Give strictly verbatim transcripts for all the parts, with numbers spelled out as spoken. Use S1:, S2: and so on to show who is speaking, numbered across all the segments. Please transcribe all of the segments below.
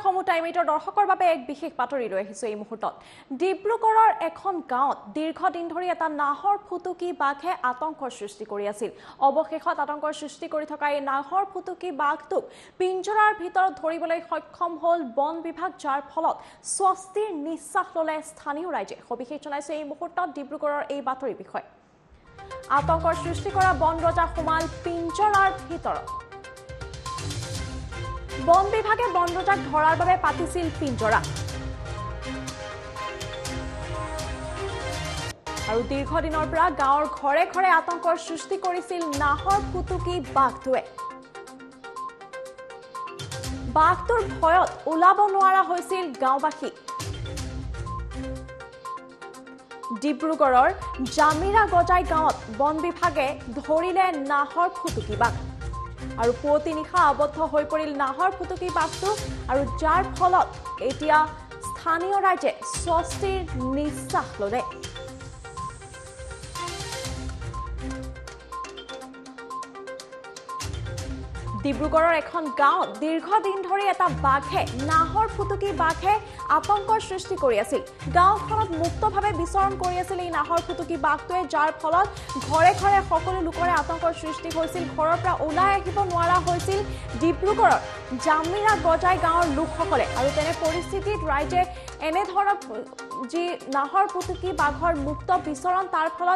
S1: সমূহ টাইমেটৰ দৰ্শকৰ বাবে এক বিশেষ বাতৰি লৈ আহিছো এই মুহূৰ্তত ডিব্ৰুগড়ৰ এখন গাঁৱত দীৰ্ঘদিন ধৰি এটা নাহৰ ফুটুকি বাঘে আতংকৰ সৃষ্টি কৰি আছিল অৱশেষত আতংকৰ সৃষ্টি কৰি থকা এই নাহৰ ফুটুকি বাঘটোক পিঞ্জৰাৰ ভিতৰত ধৰিবলৈ সক্ষম হ'ল বন বিভাগ যাৰ ফলত স্বস্তিৰ নিশ্বাস ললে স্থানীয় ৰাইজে সবিশেষ জনাইছে এই মুহূৰ্তত ডিব্ৰুগড়ৰ এই বাতৰিৰ বিষয়ে আতংকৰ সৃষ্টি কৰা বন ৰজা সোমাল পিঞ্জৰাৰ ভিতৰত বন বিভাগে বন ৰজাক ধৰাৰ বাবে পাতিছিল পিঞ্জৰা আৰু দীৰ্ঘদিনৰ পৰা গাঁৱৰ ঘৰে ঘৰে আতংকৰ সৃষ্টি কৰিছিল নাহৰ ফুটুকি বাঘটোৱে বাঘটোৰ ভয়ত ওলাব নোৱাৰা হৈছিল গাঁওবাসী ডিব্ৰুগড়ৰ জামিৰা গজাই গাঁৱত বন বিভাগে ধৰিলে নাহৰ ফুটুকি বাঘ আৰু পুৱতি নিশা আবদ্ধ হৈ পৰিল নাহৰ ফুটুকি বাঘটো আৰু যাৰ ফলত এতিয়া স্থানীয় ৰাইজে স্বস্তিৰ নিশ্বাস ললে ডিব্ৰুগড়ৰ এখন গাঁৱত দীৰ্ঘদিন ধৰি এটা বাঘে নাহৰ ফুটুকি বাঘে আতংকৰ সৃষ্টি কৰি আছিল গাঁওখনত মুক্তভাৱে বিচৰণ কৰি আছিল এই নাহৰ ফুটুকি বাঘটোৱে যাৰ ফলত ঘৰে ঘৰে সকলো লোকৰে আতংকৰ সৃষ্টি হৈছিল ঘৰৰ পৰা ওলাই আহিব নোৱাৰা হৈছিল ডিব্ৰুগড়ৰ জামিৰা গজাই গাঁৱৰ লোকসকলে আৰু তেনে পৰিস্থিতিত ৰাইজে এনেধৰণৰ যি নাহৰ ফুটুকি বাঘৰ মুক্ত বিচৰণ তাৰ ফলত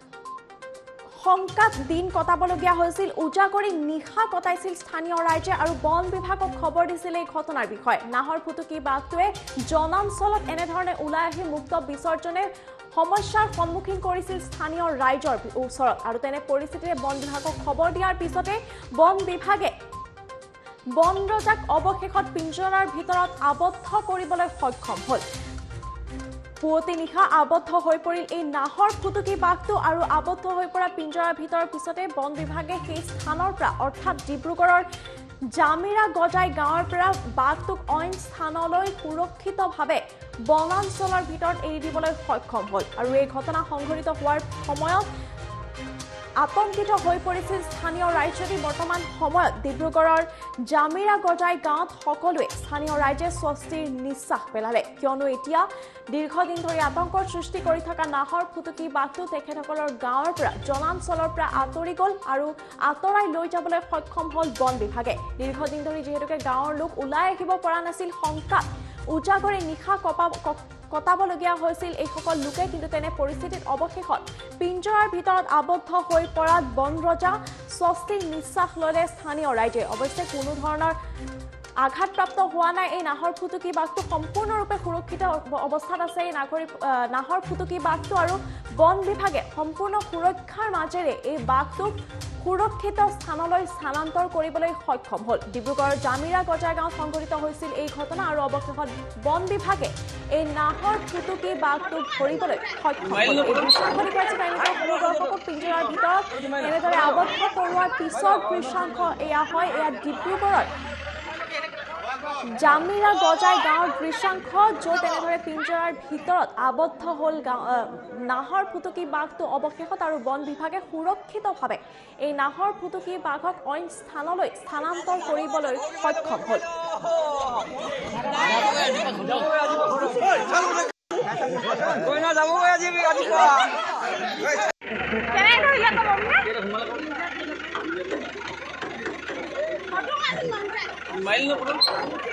S1: সংকাত দিন কটাবলগীয়া হৈছিল উজাগৰি নিশা কটাইছিল স্থানীয় ৰাইজে আৰু বন বিভাগক খবৰ দিছিল এই ঘটনাৰ বিষয়ে নাহৰ ফুটুকি বাঘটোৱে জনাঞ্চলত এনেধৰণে ওলাই আহি মুক্ত বিসৰ্জনে সমস্যাৰ সন্মুখীন কৰিছিল স্থানীয় ৰাইজৰ ওচৰত আৰু তেনে পৰিস্থিতিৰে বন বিভাগক খবৰ দিয়াৰ পিছতে বন বিভাগে বন ৰজাক অৱশেষত পিঞ্জৰাৰ ভিতৰত আবদ্ধ কৰিবলৈ সক্ষম হ'ল পুৱতি নিশা আবদ্ধ হৈ পৰিল এই নাহৰ ফুটুকি বাঘটো আৰু আবদ্ধ হৈ পৰা পিঞ্জৰাৰ ভিতৰৰ পিছতে বন বিভাগে সেই স্থানৰ পৰা অৰ্থাৎ ডিব্ৰুগড়ৰ জামিৰা গজাই গাঁৱৰ পৰা বাঘটোক অইন স্থানলৈ সুৰক্ষিতভাৱে বনাঞ্চলৰ ভিতৰত এৰি দিবলৈ সক্ষম হ'ল আৰু এই ঘটনা সংঘটিত হোৱাৰ সময়ত আতংকিত হৈ পৰিছিল স্থানীয় ৰাইজে বৰ্তমান সময়ত ডিব্ৰুগড়ৰ জামিৰা গজাই গাঁৱত সকলোৱে স্থানীয় ৰাইজে স্বস্তিৰ নিশ্বাস পেলালে কিয়নো এতিয়া দীৰ্ঘদিন ধৰি আতংকৰ সৃষ্টি কৰি থকা নাহৰ ফুটুকি বাঘটো তেখেতসকলৰ গাঁৱৰ পৰা জনাঞ্চলৰ পৰা আঁতৰি গ'ল আৰু আঁতৰাই লৈ যাবলৈ সক্ষম হ'ল বন বিভাগে দীৰ্ঘদিন ধৰি যিহেতুকে গাঁৱৰ লোক ওলাই আহিব পৰা নাছিল শংকাত উজাগৰি নিশা কপা কটাবলগীয়া হৈছিল এই সকল লোকে কিন্তু তেনে পৰিস্থিতিত অৱশেষত পিঞ্জৰাৰ ভিতৰত আবদ্ধ হৈ পৰাত বন ৰজা স্বস্তিৰ নিশ্বাস ললে স্থানীয় ৰাইজে অৱশ্যে কোনো ধৰণৰ আঘাতপ্ৰাপ্ত হোৱা নাই এই নাহৰ ফুটুকি বাঘটো সম্পূৰ্ণৰূপে সুৰক্ষিত অৱস্থাত আছে এই নাগৰিক নাহৰ ফুটুকি বাঘটো আৰু বন বিভাগে সম্পূৰ্ণ সুৰক্ষাৰ মাজেৰে এই বাঘটোক সুৰক্ষিত স্থানলৈ স্থানান্তৰ কৰিবলৈ সক্ষম হ'ল ডিব্ৰুগড়ৰ জামিৰা গজাই গাঁৱত সংঘটিত হৈছিল এই ঘটনা আৰু অৱশেষত বন বিভাগে এই নাহৰ ফুটুকি বাঘটোক ধৰিবলৈ সক্ষম হ'ল পিঞ্জৰাৰ ভিতৰত এনেদৰে আবদ্ধ কৰোৱাৰ পিছত দৃশ্যাংশ এয়া হয় এয়া ডিব্ৰুগড়ৰ জামিৰা গজাই গাঁৱৰ দৃশ্যাংশ য'ত এনেদৰে পিঞ্জৰাৰ ভিতৰত আবদ্ধ হ'ল নাহৰ ফুটুকি বাঘটো অৱশেষত আৰু বন বিভাগে সুৰক্ষিতভাৱে এই নাহৰ ফুটুকি বাঘক অইন স্থানলৈ স্থানান্তৰ কৰিবলৈ সক্ষম হ'ল
S2: মাইল